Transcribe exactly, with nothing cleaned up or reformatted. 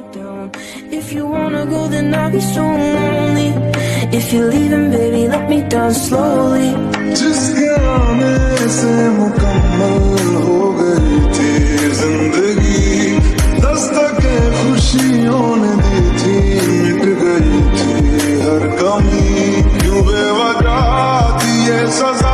down. If you wanna go, then I'll be so lonely. If you're leaving, baby, let me down slowly. जिसके आने से मुकम्मल हो गई थी जिंदगी, दस्तके खुशियों ने दी थी, मिट गई थी हर कमी। क्यों बेवजह थी ये सजा।